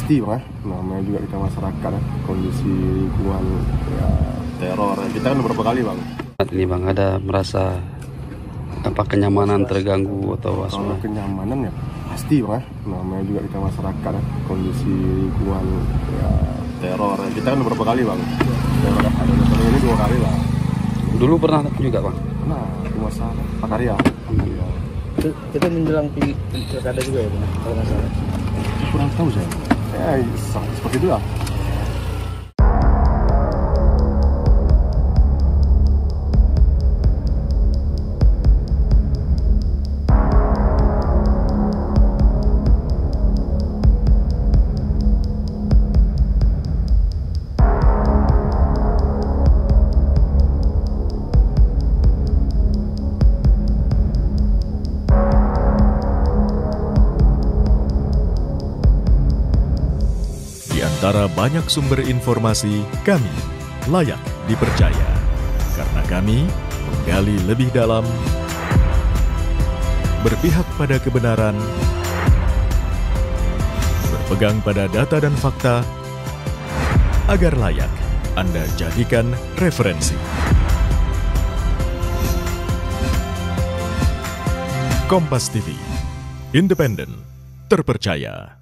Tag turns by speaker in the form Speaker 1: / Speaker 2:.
Speaker 1: pasti Bang, namanya juga kita masyarakat kondisi lingkungan ya, teror. Kita kan beberapa kali Bang.
Speaker 2: Ini Bang, ada merasa kenyamanan terganggu atau was-was?
Speaker 1: Kalau kenyamanan ya pasti Bang, namanya juga kita masyarakat kondisi lingkungan ya, teror. Kita kan beberapa kali Bang. Ada ini 2 kali Bang.
Speaker 2: Dulu pernah juga Bang?
Speaker 1: Nah, di masa Pakarya. Iya.
Speaker 3: Kita menjelang pilkada juga ya Bang, kalau nggak salah.
Speaker 1: Kurang tahu saya. Seperti itu lah.
Speaker 4: Di antara banyak sumber informasi, kami layak dipercaya. Karena kami menggali lebih dalam, berpihak pada kebenaran, berpegang pada data dan fakta, agar layak Anda jadikan referensi. Kompas TV, independen, terpercaya.